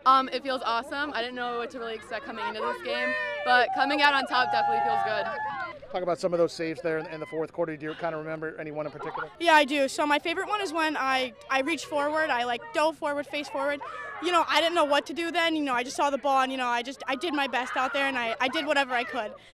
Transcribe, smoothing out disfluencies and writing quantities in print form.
It feels awesome. I didn't know what to really expect coming into this game, but coming out on top definitely feels good. Talk about some of those saves there in the fourth quarter. Do you kind of remember any one in particular? Yeah, I do. So my favorite one is when I reached forward, I dove forward, face forward. I didn't know what to do then. I just saw the ball and I did my best out there and I did whatever I could.